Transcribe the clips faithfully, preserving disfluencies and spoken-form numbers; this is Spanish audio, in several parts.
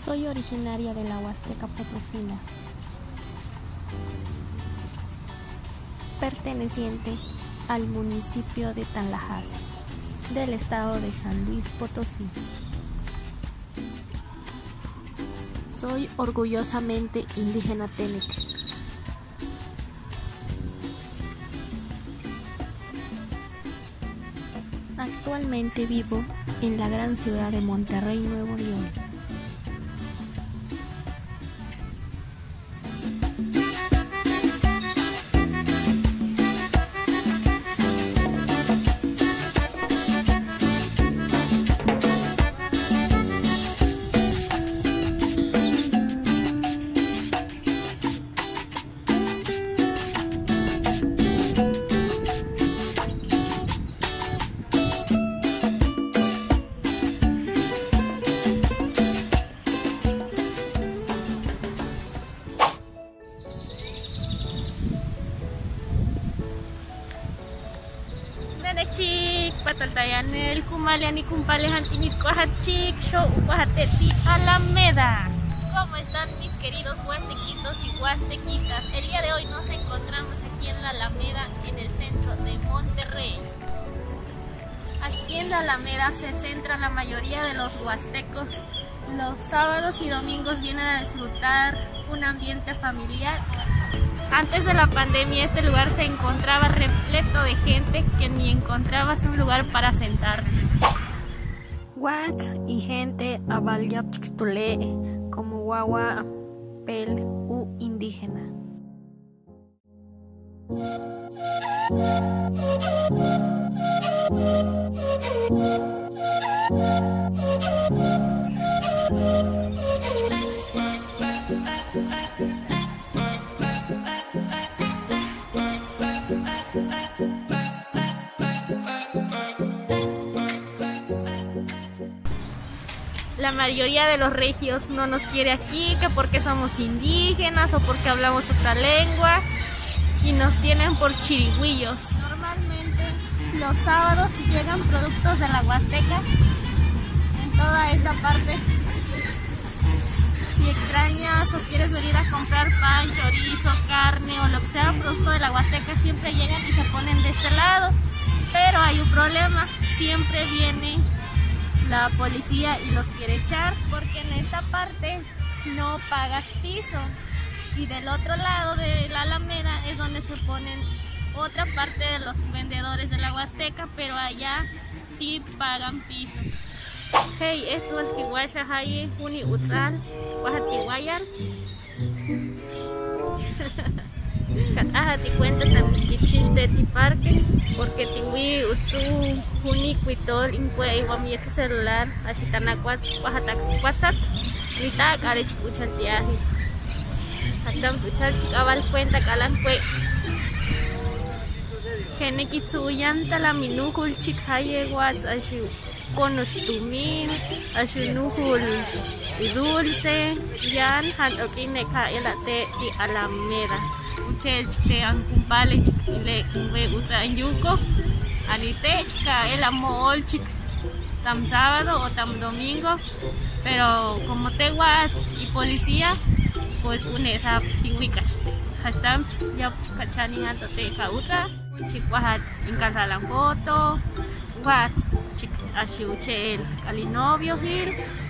Soy originaria de la Huasteca Potosina, perteneciente al municipio de Tanlajas, del estado de San Luis Potosí. Soy orgullosamente indígena Tenec. Actualmente vivo en la gran ciudad de Monterrey, Nuevo León. Chik pataltayanel kumaliani kumpalejan tinitkuajachik show ucuajateti Alameda. ¿Cómo están mis queridos huastequitos y huastequitas? El día de hoy nos encontramos aquí en la Alameda, en el centro de Monterrey. Aquí en la Alameda se centra la mayoría de los huastecos. Los sábados y domingos vienen a disfrutar un ambiente familiar. Antes de la pandemia este lugar se encontraba repleto de gente que ni encontrabas un lugar para sentar. Wat y gente avalyapchtule como guagua pel u indígena. La mayoría de los regios no nos quiere aquí, que porque somos indígenas o porque hablamos otra lengua, y nos tienen por chirigüillos. Normalmente los sábados llegan productos de la Huasteca en toda esta parte. Si extrañas o quieres venir a comprar pan, chorizo, carne o lo que sea producto de la Huasteca, siempre llegan y se ponen de este lado. Pero hay un problema, siempre viene la policía y los quiere echar porque en esta parte no pagas piso, y del otro lado de la Alameda es donde se ponen otra parte de los vendedores de la Huasteca, pero allá sí pagan piso. Hey, esto es Tihuaya Haye, Uni Utzal, Guajatihuayar. Kataja ti cuenta también que chiste ti parque, porque tiwi utsu juni cuitol incue iguam y celular, así tan acuat, guajata WhatsApp, ni ta care chicuchal tiaje. Hasta puchal chicabal cuenta calan cue. Gene kitsuyan la minujul chikhaye wats así conostumil, así nujul y dulce, yan han okine ka elate ti Alameda. Uche te ancumpale le we usa en yuco anite chica el amor chic tam sábado o tam domingo, pero como te guas y policía pues unesa tiwikas hastam ya kachani hato te causa chikwahat incasalan foto wat chic así uche el alinovio hil.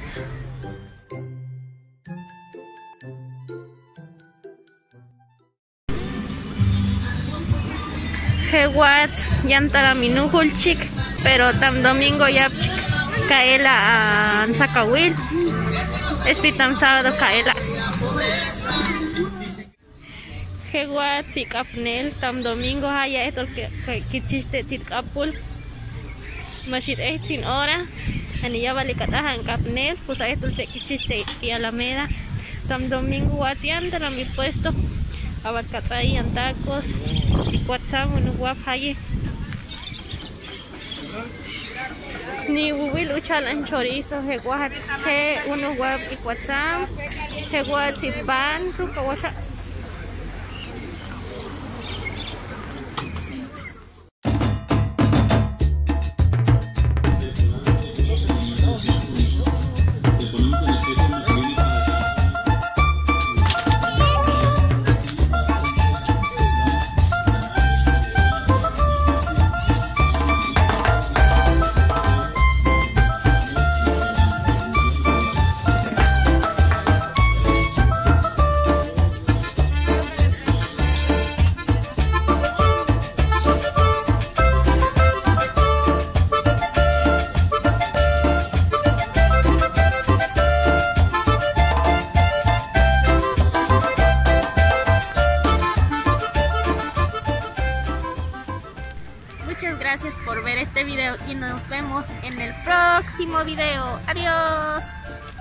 Hewat yantara minujul chik, pero tam domingo ya kaela an sakawil, espitam sábado kaela. Hewat si kapnel tam domingo haya esto que kichiste tit kapul, mashit eh sin hora, ani ya balik katahan kapnel, pues a esto se kichiste ti Alameda, tam domingo wat yantara mi puesto. Abat katay ang tacos, WhatsApp uno guap haye. Ni wuwil uchal ang chorizo, he guat he uno guap y WhatsApp, he guat si pan su kawasha. este video y nos vemos en el próximo video. Adiós.